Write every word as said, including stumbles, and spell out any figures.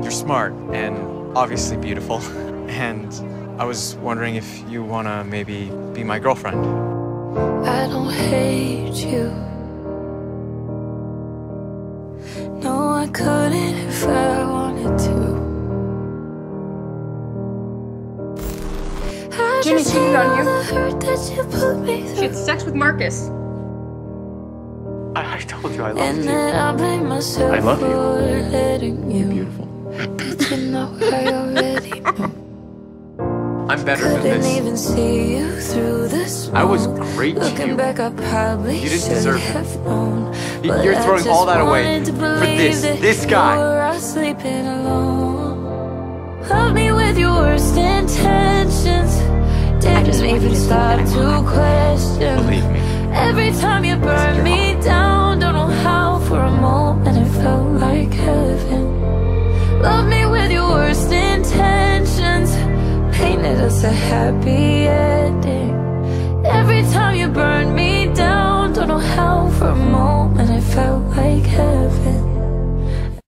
You're smart and obviously beautiful. And I was wondering if you wanna maybe be my girlfriend. I don't hate you. No, I couldn't if I wanted to. Ginny cheated on you. you. She had sex with Marcus. I, I told you I loved And you. then I blame myself I love you. for letting you. You're beautiful. But you know I already know. I'm better than Couldn't this. even see you through the smoke. I was great to Looking you. back, I probably You didn't should deserve it. have known. Y- But You're I throwing just all that away wanted to for believe this, that this you guy. were out sleeping alone. Love me with your worst intentions. Didn't just want you even to think stop that I'm to question. Believe me. Every time you burn me down, don't know how, for a moment it felt like heaven. Love me with your worst intentions, painted us a happy ending. Every time you burn me down, don't know how, for a moment it felt like heaven.